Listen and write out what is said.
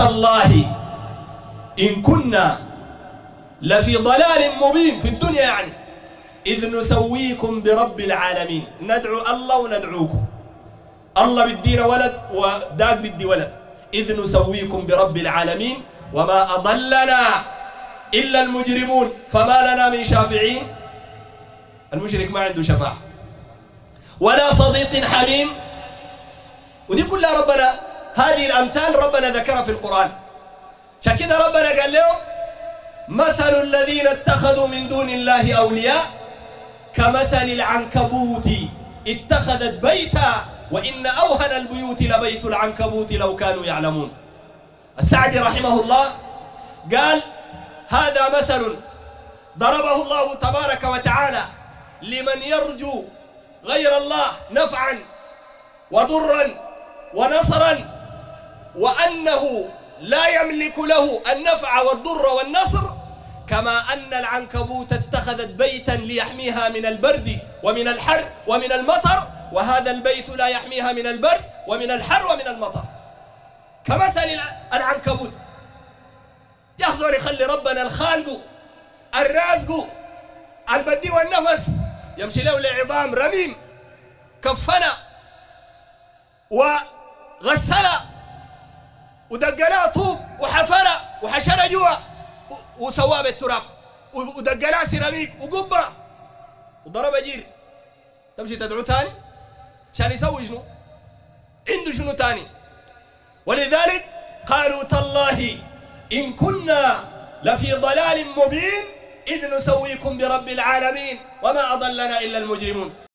تالله إن كنا لفي ضلال مبين في الدنيا يعني إذ نسويكم برب العالمين. ندعو الله وندعوكم، الله بدينا ولد وداك بدي ولد. إذ نسويكم برب العالمين وما أضلنا إلا المجرمون فما لنا من شافعين. المشرك ما عنده شفاعة ولا صديق حميم. ودي كلها ربنا، هذه الأمثال ربنا ذكرها في القرآن. عشان كده ربنا قال لهم مثل الذين اتخذوا من دون الله أولياء كمثل العنكبوت اتخذت بيتا وإن أوهن البيوت لبيت العنكبوت لو كانوا يعلمون. السعدي رحمه الله قال هذا مثل ضربه الله تبارك وتعالى لمن يرجو غير الله نفعا وضرا ونصرا، وأنه لا يملك له النفع والضر والنصر، كما أن العنكبوت اتخذت بيتا ليحميها من البرد ومن الحر ومن المطر، وهذا البيت لا يحميها من البرد ومن الحر ومن المطر. كمثل العنكبوت. يحزر يخلي ربنا الخالق الرازق البدي والنفس يمشي له لعظام رميم كفنا وغسنا ودقنا طوب وحفنا وحشنا جوا وسواه بالتراب ودقنا سيراميك وقبه وضرب جير. تمشي تدعو تاني عشان يسوي شنو؟ عنده شنو تاني؟ ولذلك قالوا تالله إن كنا لفي ضلال مبين إذ نسويكم برب العالمين وما أضلنا إلا المجرمون.